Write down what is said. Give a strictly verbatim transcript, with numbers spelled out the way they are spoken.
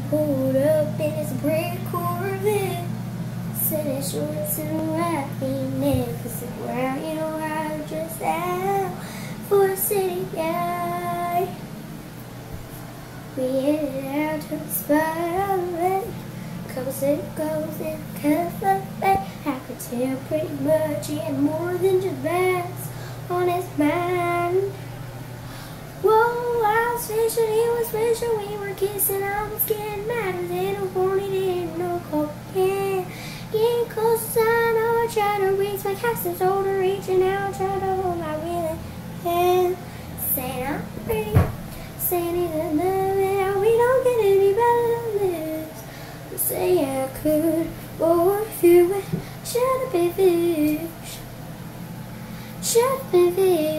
he pulled up in his brick Corvette. Said his shorts and white V-neck. I said, well, you know, I'm just out for a city guy. We headed out to the spot on the lake. Couple city goes in a cuff bay. I could tell pretty much he had more than just bass on his mind. Whoa, I was fishing, he was fishing, we were kissing, I was getting mad as in a horny, didn't know cocaine. Getting close, I know, I tried to reach my casting shoulder, reaching out, trying to hold my willing hand. Saying I'm pretty, saying he's in love, and we don't get any better than this. I say I could, or if you would, shut up and fish, shut up and fish.